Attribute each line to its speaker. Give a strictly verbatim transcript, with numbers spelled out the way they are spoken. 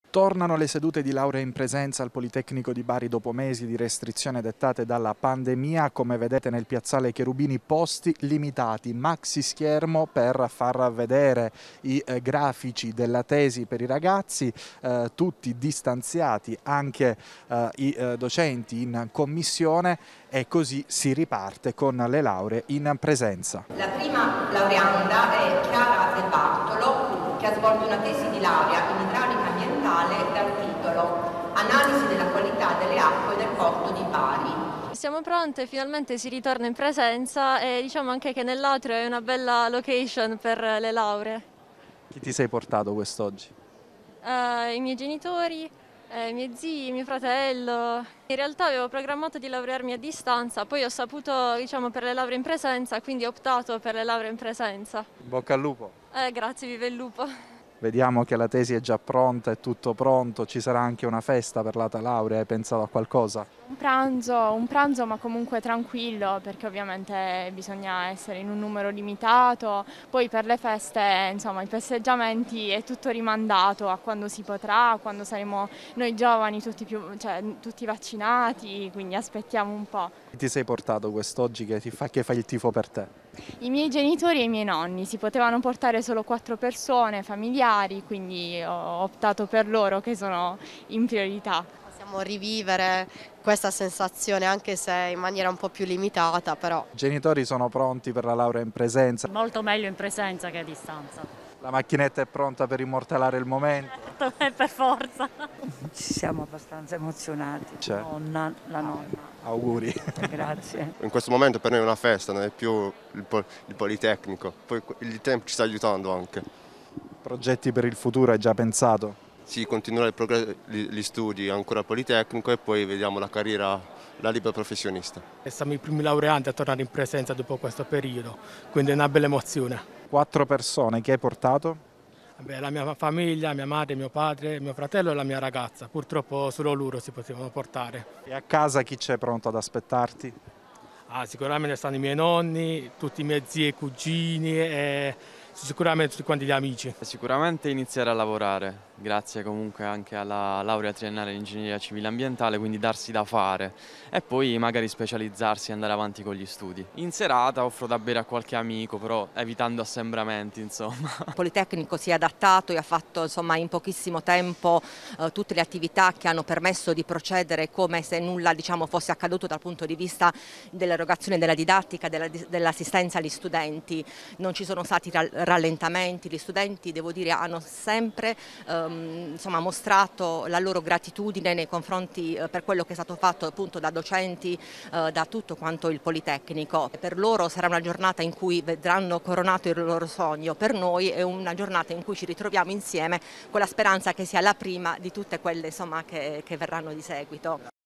Speaker 1: Tornano le sedute di laurea in presenza al Politecnico di Bari dopo mesi di restrizioni dettate dalla pandemia. Come vedete nel piazzale Cherubini, posti limitati, maxi schermo per far vedere i eh, grafici della tesi per i ragazzi, eh, tutti distanziati, anche eh, i eh, docenti in commissione, e così si riparte con le lauree in presenza.
Speaker 2: La prima laureanda è Chiara Del Bartolo, che ha svolto una tesi di laurea in idraulica ambientale dal titolo Analisi della qualità delle acque del porto di Bari.
Speaker 3: Siamo pronte, finalmente si ritorna in presenza e diciamo anche che nell'atrio è una bella location per le lauree.
Speaker 1: Chi ti sei portato quest'oggi?
Speaker 3: Uh, I miei genitori, eh, i miei zii, mio fratello. In realtà avevo programmato di laurearmi a distanza, poi ho saputo, diciamo, per le lauree in presenza, quindi ho optato per le lauree in presenza.
Speaker 1: Bocca al lupo!
Speaker 3: Eh, grazie, vive il lupo!
Speaker 1: Vediamo che la tesi è già pronta, è tutto pronto, ci sarà anche una festa per la tua laurea, hai pensato a qualcosa?
Speaker 4: Un pranzo, un pranzo ma comunque tranquillo, perché ovviamente bisogna essere in un numero limitato, poi per le feste, insomma, i festeggiamenti è tutto rimandato a quando si potrà, a quando saremo noi giovani tutti, più, cioè, tutti vaccinati, quindi aspettiamo un po'.
Speaker 1: Chi ti sei portato quest'oggi che, ti fa, che fa il tifo per te?
Speaker 4: I miei genitori e i miei nonni, si potevano portare solo quattro persone, familiari, quindi ho optato per loro che sono in priorità.
Speaker 5: Possiamo rivivere questa sensazione anche se in maniera un po' più limitata, però.
Speaker 1: I genitori sono pronti per la laurea in presenza?
Speaker 6: Molto meglio in presenza che a distanza.
Speaker 1: La macchinetta è pronta per immortalare il momento?
Speaker 6: Certo, è per forza.
Speaker 7: Ci siamo abbastanza emozionati.
Speaker 1: C'è.
Speaker 7: Nonna, la nonna.
Speaker 1: Auguri.
Speaker 7: Grazie.
Speaker 8: In questo momento per noi è una festa, non è più il, pol il Politecnico, poi il tempo ci sta aiutando anche.
Speaker 1: Progetti per il futuro hai già pensato?
Speaker 8: Sì, continuare gli studi ancora al Politecnico e poi vediamo la carriera, la libera professionista.
Speaker 9: Siamo i primi laureati a tornare in presenza dopo questo periodo, quindi è una bella emozione.
Speaker 1: Quattro persone, chi hai portato?
Speaker 9: Beh, la mia famiglia, mia madre, mio padre, mio fratello e la mia ragazza. Purtroppo solo loro si potevano portare.
Speaker 1: E a casa chi c'è pronto ad aspettarti?
Speaker 9: Ah, sicuramente stanno i miei nonni, tutti i miei zii e cugini e sicuramente tutti quanti gli amici.
Speaker 10: Sicuramente iniziare a lavorare, grazie comunque anche alla laurea triennale in ingegneria civile ambientale, quindi darsi da fare e poi magari specializzarsi e andare avanti con gli studi. In serata offro da bere a qualche amico, però evitando assembramenti, insomma.
Speaker 2: Il Politecnico si è adattato e ha fatto, insomma, in pochissimo tempo eh, tutte le attività che hanno permesso di procedere come se nulla, diciamo, fosse accaduto dal punto di vista dell'erogazione della didattica, dell'assistenza agli studenti. Non ci sono stati rallentamenti, gli studenti, devo dire, hanno sempre ehm, insomma, mostrato la loro gratitudine nei confronti eh, per quello che è stato fatto appunto da docenti, eh, da tutto quanto il Politecnico. Per loro sarà una giornata in cui vedranno coronato il loro sogno, per noi è una giornata in cui ci ritroviamo insieme con la speranza che sia la prima di tutte quelle, insomma, che, che verranno di seguito.